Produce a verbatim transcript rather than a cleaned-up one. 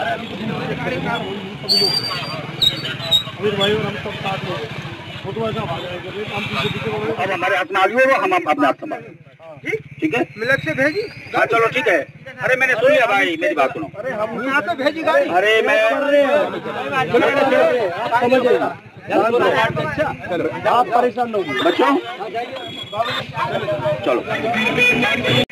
भाई और हम सब साथ में वो तो ऐसा भाग जाएगा हम पीछे पीछे अब हमारे हाथ में आलू है वो हम अपने हाथ संभाल ठीक ठीक है मिलक से भेजी हाँ चलो ठीक है अरे मैंने सुन लिया भाई मेरी बात सुनो अरे हम यहाँ तो भेजी गाड़ी अरे मैं समझ आप परेशान हो बच्चों चलो